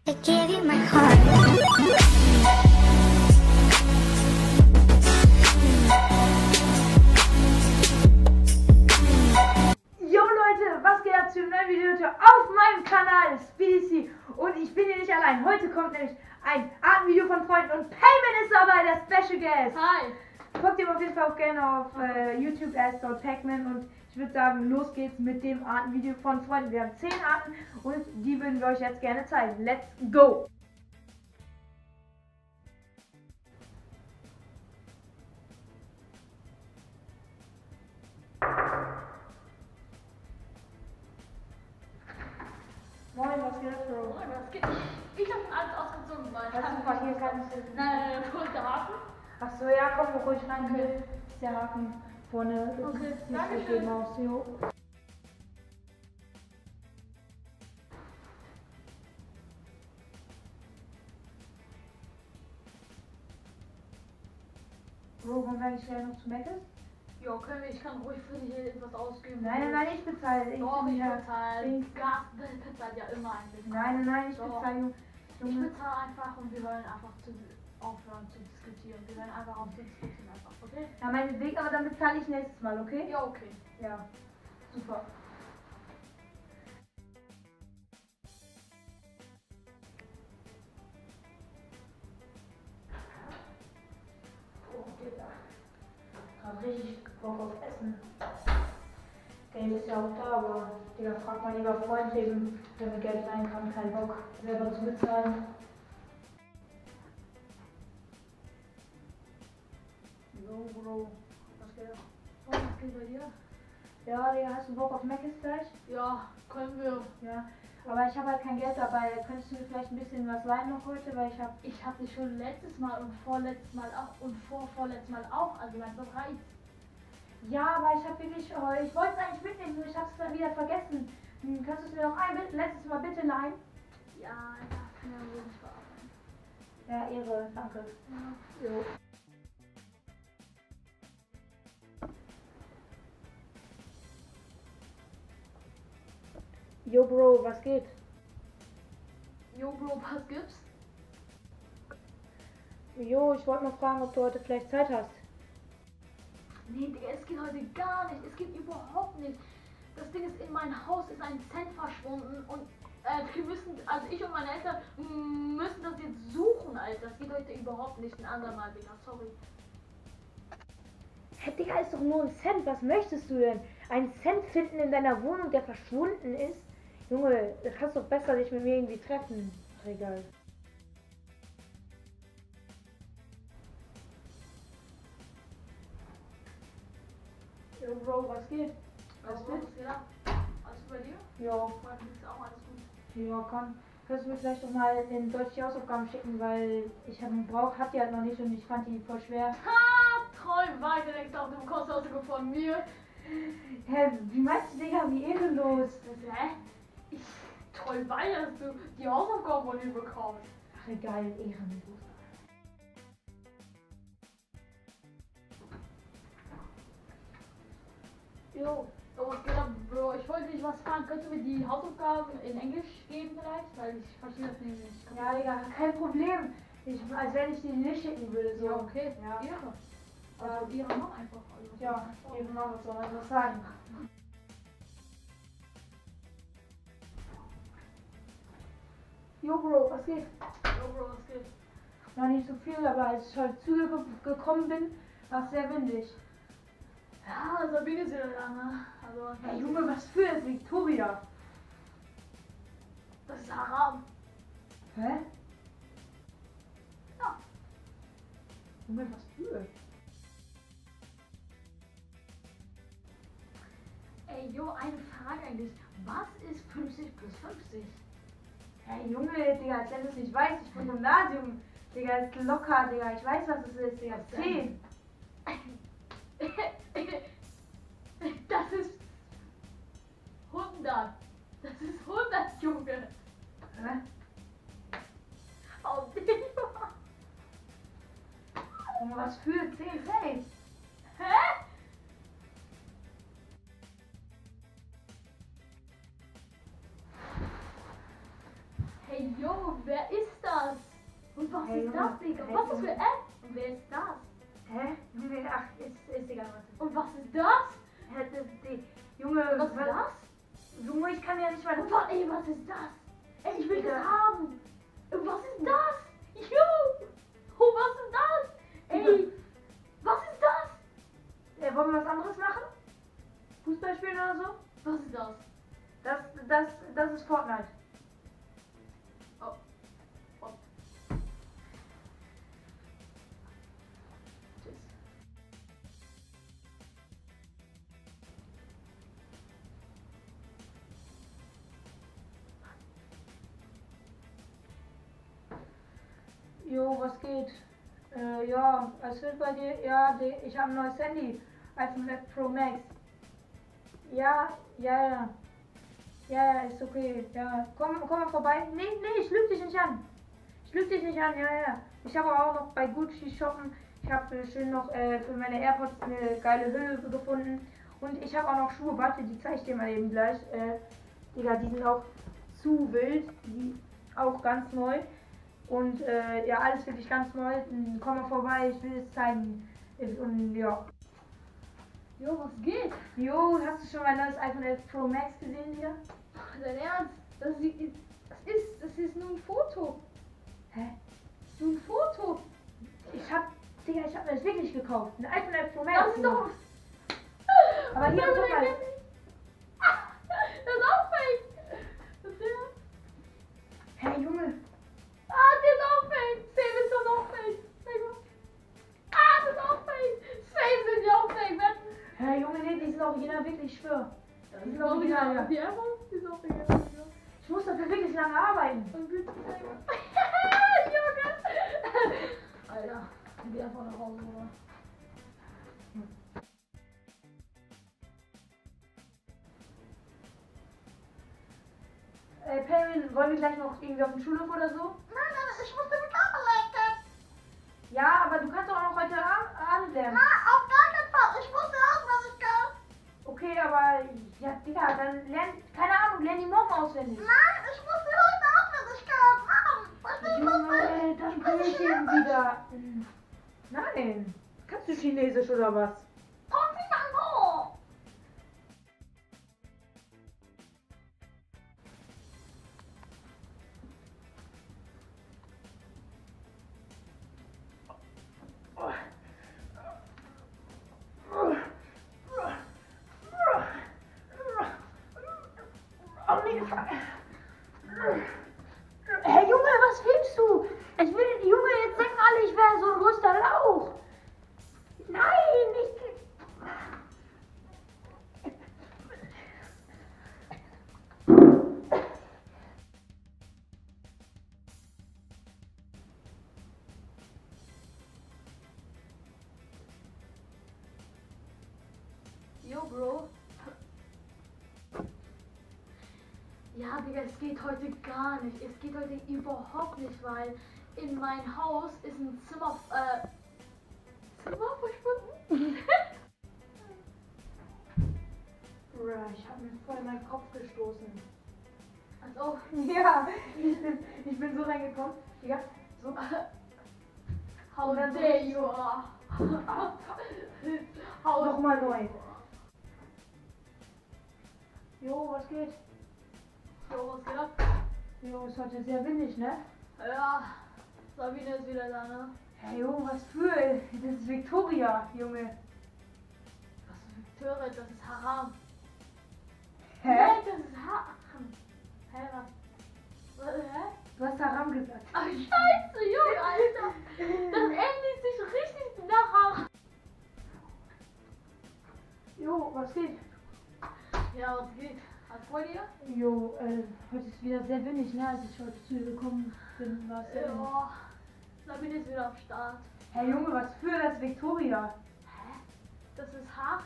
I gave you my heart. Jo Leute, was geht ab zu einem neuen Video auf meinem Kanal SpeedyC und ich bin hier nicht allein. Heute kommt nämlich ein Artenvideo von Freunden und Payman ist dabei, der Special Guest. Hi! Folgt ihm auf jeden Fall auch gerne auf YouTube als Pacman und ich würde sagen, los geht's mit dem Artenvideo von Freunden. Wir haben 10 Arten und die würden wir euch jetzt gerne zeigen. Let's go! Moin, was geht, Bro? Moin, was geht? Ich hab alles ausgezogen, weil Weißt du, was hier kannst du... wo ist der Hafen? Achso, ja, komm ruhig rein, hier ist der Haken vorne. Okay, Nicht danke so viel schön. Maus, jo. Bro, wollen wir eigentlich schnell noch zu Meckes? Ja, okay, ich kann ruhig für dich etwas ausgeben. Nein, ich bezahle. Doch, ich ja, bezahle. Dings. Gas bezahlt ja immer eigentlich. Nein, ich Doch. bezahle. Ich Junge. bezahle einfach und wir hören einfach aufhören zu diskutieren. Wir hören einfach auf zu diskutieren einfach, okay? Ja, meinetwegen, aber dann bezahle ich nächstes Mal, okay? Ja, okay. Ja, super. Oh, Digga. Ich hab richtig Bock auf Essen. Geld ist ja auch da, aber Digga, frag mal lieber Freund eben, der mir Geld leihen kann, kein Bock selber zu bezahlen. Jo, Bro, was geht ab? Oh, was geht bei dir? Ja, Digga, hast du Bock auf Mc's gleich? Ja, können wir. Ja, aber ich habe halt kein Geld dabei. Könntest du mir vielleicht ein bisschen was leihen noch heute, weil Ich hab dich schon letztes Mal und vorletztes Mal auch und vorvorletztes Mal auch angeladen, bereit. Ja, aber ich habe wirklich, ich wollte es eigentlich mitnehmen, nur ich habe es dann wieder vergessen. Kannst du es mir noch letztes Mal bitte leihen? Ja, ich darf mir wohl nicht verarbeiten. Ja, Ehre, danke. Ja. Jo. Jo, Bro, was geht? Jo, Bro, was gibt's? Jo, ich wollte mal fragen, ob du heute vielleicht Zeit hast. Nee, Digga, es geht heute gar nicht. Es geht überhaupt nicht. Das Ding ist, in mein Haus ist ein Cent verschwunden und wir müssen, also ich und meine Eltern müssen das jetzt suchen, Alter. Das geht heute überhaupt nicht. Ein andermal, Digga, sorry. Hä, Digga, ist doch nur ein Cent. Was möchtest du denn? Einen Cent finden in deiner Wohnung, der verschwunden ist? Junge, du kannst doch besser dich mit mir irgendwie treffen. Ach, egal. Jo, Bro, was geht? Was Alles gut? geht ab? Alles bei dir? Ja, Bei mir ist auch alles gut. ja, komm. Kannst du mir vielleicht noch mal in Deutsch die Hausaufgaben schicken, weil ich hab die halt noch nicht und ich fand die voll schwer. Ha, träum weiter, denkst auch, du bekommst Hausaufgaben von mir. Hä, wie meinst du, Digga, wie ehrenlos? Hä? Ich träum weiter, dass du die Hausaufgaben von mir bekommst. Ach, egal, ehrenlos. Jo, was geht ab, Bro? Ich wollte dich was fragen. Könntest du mir die Hausaufgaben in Englisch geben vielleicht? Weil ich verstehe das nämlich nicht. Ja, Digga, kein Problem. Als wenn ich die nicht schicken würde. So. Ja, okay. Ja. Ehre. Also Ehre noch einfach. Also, Ja, eben mal, was soll man so sagen? Jo, Bro, was geht? Jo, Bro, was geht? Noch nicht so viel, aber als ich heute zugekommen bin, war es sehr windig. Ja, Sabine ist wieder da, ne? Also, Hey, Junge, was für ist Victoria? das ist Haram. Hä? Ja. Junge, was für? Ey, jo, eine Frage eigentlich. Was ist 50 plus 50? Hey, Junge, Digga, als wenn du es nicht weißt, ich bin im Gymnasium. Digga, ist locker, Digga, ich weiß, was es ist, Digga. 10. Das ist 100. Das ist 100, Junge. Hä? Oh, Digga. Junge, was für 10? Hey! Hä? Hey, yo, wer Was Hey, ist Junge. das, Digga? Hey, Was ist Junge. für App? Und wer ist das? Hä? Junge, ach, ist egal, warte. Und was ist das? Hä, Junge, Und was ist das? Junge, ich kann ja nicht mal... Und was, ey, was ist das? Ey, ich will Digga. das haben. Und was ist das? Jo! Oh, was ist das? Ey, was ist das? Wollen wir was anderes machen? Fußball spielen oder so? Was ist das? Das ist Fortnite. Oh. Oh. Tschüss. Jo, was geht? Ja, was wird bei dir? Ja, ich habe ein neues Handy. iPhone 11 Pro Max. Ja, ist okay. Ja, komm mal vorbei. Nee, ich lüge dich nicht an. Ja. Ich habe auch noch bei Gucci shoppen. Ich habe schön noch für meine AirPods eine geile Hülle gefunden. Und ich habe auch noch Schuhe. Warte, die zeige ich dir mal eben gleich. Digga, die sind auch zu wild. Die auch ganz neu. Und ja, alles wirklich ganz neu. Komm mal vorbei, ich will es zeigen. Und ja. Jo, was geht? Jo, hast du schon mein neues iPhone 11 Pro Max gesehen, Digga? Dein Ernst? Das ist nur ein Foto. Hä? Nur ein Foto. Ich hab mir das wirklich gekauft. Ein iPhone 11 Pro Max. Das ist doch... Aber hier, guck mal. Das ist auch fake. Das ist der... Hey, Junge. Ah, der ist auch fake. Save ist doch auch fake. Ah, das ist auch fake. Save sind ja auch fake. Hey, Junge, nee, die sind original, wirklich, ich schwör. Die sind original, ja. Die Apple, die sind original. Ich muss dafür wirklich lange arbeiten. Und bitte Junge! Alter, ich geh einfach nach Hause, oder? Perrin, wollen wir gleich noch irgendwie auf den Schulhof oder so? Nein, ich muss den Kabel lecken. Ja, aber du kannst doch auch noch heute Abend lernen. Auf gar keinen Fall. Ich wusste auch, was ich kann. Okay, aber ja, Digga, dann keine Ahnung, lern die morgen auswendig. Nein, ich wusste heute auch, was ich kann. Verstehst du, Junge, dann kann ich eben wieder. Nein. Kannst du Chinesisch oder was? Hey Junge, was filmst du? Junge, jetzt denken alle, ich wäre so ein größter Lauch. Nein, nicht. Jo, Bro. Ja, Digga, es geht heute gar nicht. Es geht heute überhaupt nicht, weil in mein Haus ist ein Zimmer verschwunden. Bruh, ich hab mir voll in meinen Kopf gestoßen. Also, Ja, ich bin so reingekommen. Digga, so. how Und dann so dare richtig you so. are. How Nochmal neu. Jo, was geht? Jo, was geht ab? Jo, ist heute sehr windig, ne? Ja, Sabine ist wieder da, ne? Hey, jo, was für? Das ist Victoria, Junge. Was ist Victoria? Das ist Haram. Hä? Nein, das ist Haram. Hä, was? Hä? Du hast Haram gesagt. Ach, scheiße, Junge, Alter. Das ändert sich richtig nach Haram. Jo, was geht? Ja, was geht? Alles vor dir? Jo, heute ist wieder sehr windig, ne? Als ich heute zu dir gekommen bin, war es sehr windig. Ja, Sabine ist wieder am Start. Hey Junge, was für das Victoria? Hä? Das ist Haram.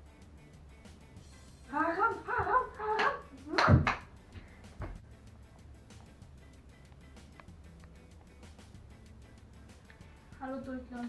Haram. Hallo Deutschland.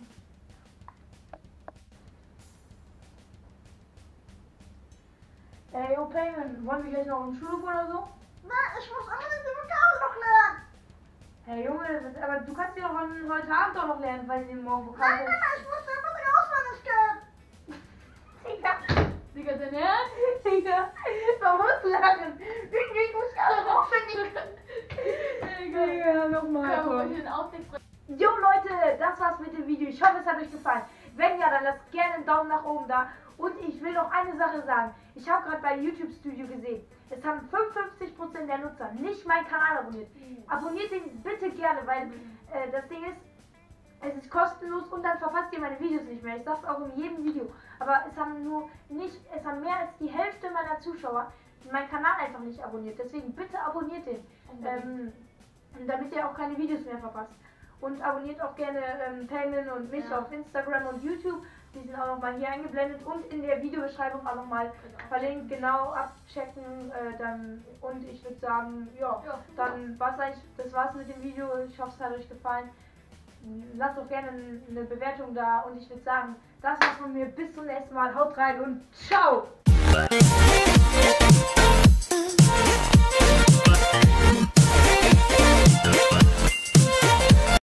Jo, Payman, wollen wir gleich noch im Schulhof oder so? Nein, ich muss unbedingt den Kabel noch lernen. Hey Junge, Junge, aber du kannst ja von heute Abend auch noch lernen, weil sie morgen Vokal Nein, Mama, ich muss immer raus, wenn es geht. Digga, Digga, dein Ernst? Digga, man muss lachen. Ich muss gerade raus, wenn ich... Digga, nochmal. Können wir ruhig den Ausblick bringen? Jo Leute, das war's mit dem Video. Ich hoffe, es hat euch gefallen. Wenn ja, dann lasst gerne einen Daumen nach oben da. Und ich will noch eine Sache sagen. Ich habe gerade bei YouTube Studio gesehen, es haben 55% der Nutzer nicht meinen Kanal abonniert. Abonniert ihn bitte gerne, weil das Ding ist, es ist kostenlos und dann verpasst ihr meine Videos nicht mehr. Ich sag's auch in jedem Video. Aber es haben mehr als die Hälfte meiner Zuschauer meinen Kanal einfach nicht abonniert. Deswegen bitte abonniert den. Damit ihr auch keine Videos mehr verpasst. Und abonniert auch gerne Payman und mich auf Instagram und YouTube. Die sind auch nochmal hier eingeblendet und in der Videobeschreibung auch nochmal verlinkt. Genau abchecken. Und ich würde sagen, dann war's eigentlich, das war's mit dem Video. Ich hoffe, es hat euch gefallen. Lasst doch gerne eine Bewertung da. Und ich würde sagen, das war's von mir. Bis zum nächsten Mal. Haut rein und ciao!